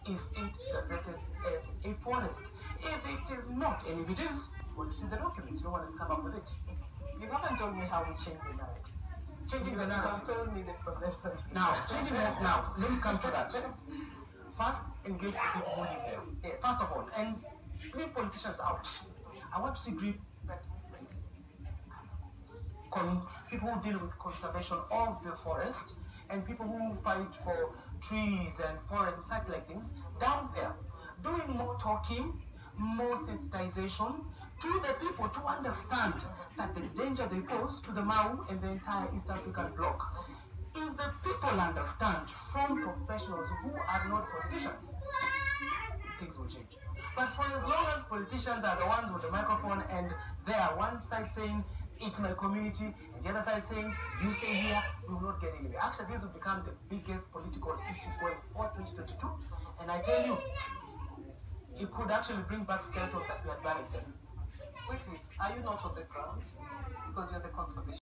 is it gazetted as a forest? If it is not, and if it is, well, you see the documents, no one has come up with it. You haven't told me how we change the narrative. Changing the narrative. You have told me the progressive. Now, changing that now, let me come to that. First, engage the people who live there. Yes. First of all, and leave politicians out. I want to see people who deal with conservation of the forest and people who fight for trees and forests and such like things down there, doing more talking, more sensitization to the people to understand that the danger they pose to the Mau and the entire East African bloc. If the people understand from professionals who are not politicians, things will change. But for as long as politicians are the ones with the microphone and they are one side saying, it's my community, and the other side saying, you stay here, we will not get anywhere. Actually, this will become the biggest political issue going for 2022. And I tell you, it could actually bring back skeletons that we had buried them. Wait, are you not on the ground? Because you're the conservation.